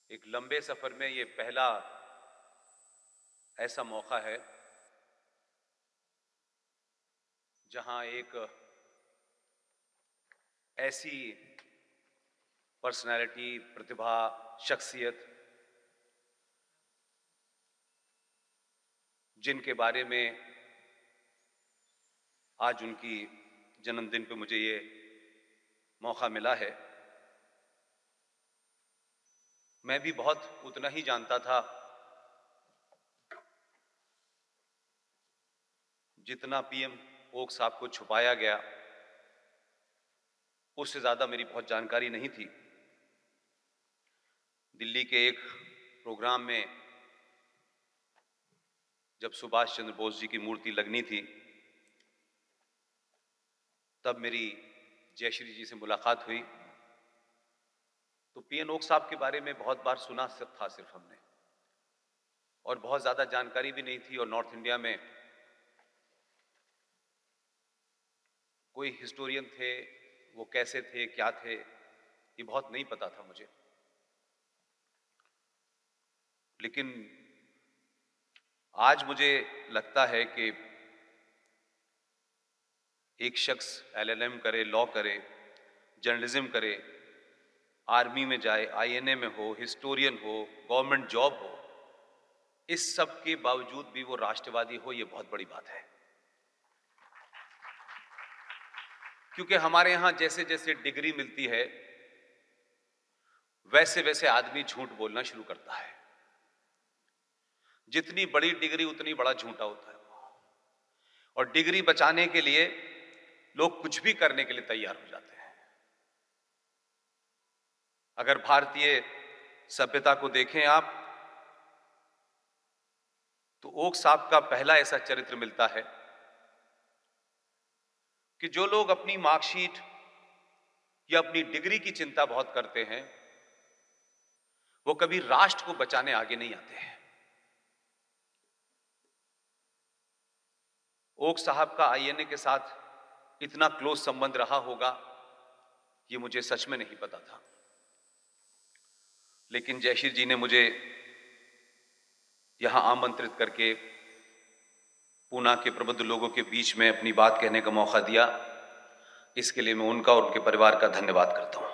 एक लंबे सफर में ये पहला ऐसा मौका है जहां एक ऐसी पर्सनालिटी, प्रतिभा, शख्सियत जिनके बारे में आज उनकी जन्मदिन पे मुझे ये मौका मिला है, मैं भी बहुत उतना ही जानता था जितना पीएम ओक साहब को छुपाया गया, उससे ज्यादा मेरी बहुत जानकारी नहीं थी। दिल्ली के एक प्रोग्राम में जब सुभाष चंद्र बोस जी की मूर्ति लगनी थी, तब मेरी जयश्री जी से मुलाकात हुई। तो पीएन ओक साहब के बारे में बहुत बार सुना था सिर्फ हमने, और बहुत ज्यादा जानकारी भी नहीं थी। और नॉर्थ इंडिया में कोई हिस्टोरियन थे, वो कैसे थे, क्या थे, ये बहुत नहीं पता था मुझे। लेकिन आज मुझे लगता है कि एक शख्स एलएलएम करे, लॉ करे, जर्नलिज्म करे, आर्मी में जाए, आईएनए में हो, हिस्टोरियन हो, गवर्नमेंट जॉब हो, इस सब के बावजूद भी वो राष्ट्रवादी हो, ये बहुत बड़ी बात है। क्योंकि हमारे यहां जैसे जैसे डिग्री मिलती है, वैसे वैसे आदमी झूठ बोलना शुरू करता है। जितनी बड़ी डिग्री उतनी बड़ा झूठा होता है। और डिग्री बचाने के लिए लोग कुछ भी करने के लिए तैयार हो जाते हैं। अगर भारतीय सभ्यता को देखें आप, तो ओक साहब का पहला ऐसा चरित्र मिलता है कि जो लोग अपनी मार्कशीट या अपनी डिग्री की चिंता बहुत करते हैं, वो कभी राष्ट्र को बचाने आगे नहीं आते हैं। ओक साहब का आईएनए के साथ इतना क्लोज संबंध रहा होगा, ये मुझे सच में नहीं पता था। लेकिन जयश्री जी ने मुझे यहां आमंत्रित करके पूना के प्रबुद्ध लोगों के बीच में अपनी बात कहने का मौका दिया। इसके लिए मैं उनका और उनके परिवार का धन्यवाद करता हूं।